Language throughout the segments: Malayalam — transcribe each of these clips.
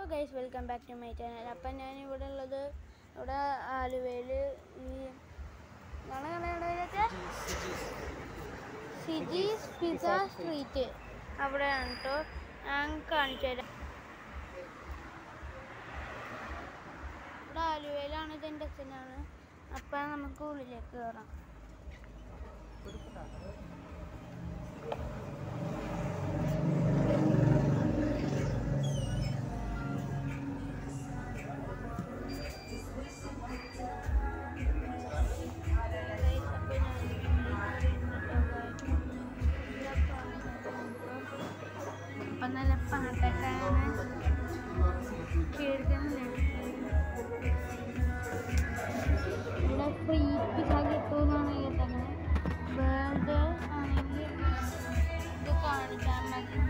Guys, welcome back to my channel. അപ്പം ഞാൻ ഇവിടെ ഉള്ളത് ഇവിടെ ആലുവയിൽ ഈ സിജീസ് പിസ്സ സ്ട്രീറ്റ് അവിടെയാണ് കേട്ടോ. ഞാൻ കാണിച്ചു തരാം. ഇവിടെ ആലുവയിലാണ്, ഇതിൻ്റെ അച്ഛനാണ്. അപ്പം നമുക്ക് ഉള്ളിലേക്ക് കയറാം. അപ്പം നല്ല പാട്ടൊക്കെയാണ് കേൾക്കുന്നില്ല. ഇവിടെ ഫ്രീ പിസ്സ കിട്ടുമെന്നാണ് കേട്ടത്. ബർഗർ ആണെങ്കിൽ ഇത് കാണിക്കാൻ മതി.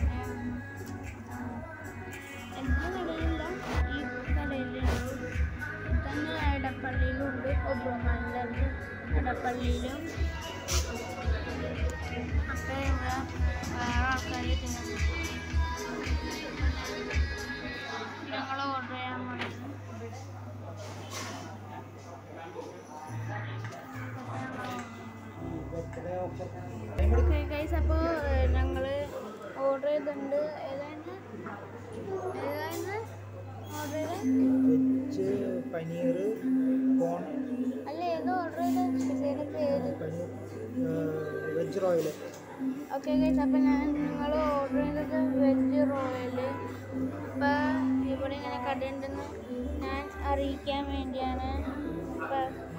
എല്ലാ കടയിലില്ല, ഈ കടയിലുള്ളൂ. തന്നെ എടപ്പള്ളിയിലുണ്ട്, ഒബ്രമാനിലുണ്ട്, എടപ്പള്ളിയിലും. അപ്പം ഇവിടെ വേറെ ആൾക്കാർ ഞങ്ങൾ ഓർഡർ ചെയ്യാൻ വേണ്ടി. ഗൈസ്, അപ്പോൾ ഞങ്ങൾ ഓർഡർ ചെയ്തിട്ടുണ്ട്. ഏതാണ് ഓർഡർ ചെയ്തത്? പനീർ കോൺ അല്ല, ഏതോ ഓർഡർ ചെയ്ത പേര് വെജ് റോയൽ. ഓക്കെ ഗൈസ്, അപ്പം ഞങ്ങൾ ഓർഡർ ചെയ്തത് വെജ് റോയൽ. അപ്പം ഇവിടെ ഇങ്ങനെ കടയുണ്ടെന്ന് ഞാൻ അറിയിക്കാൻ വേണ്ടിയാണ്. അപ്പം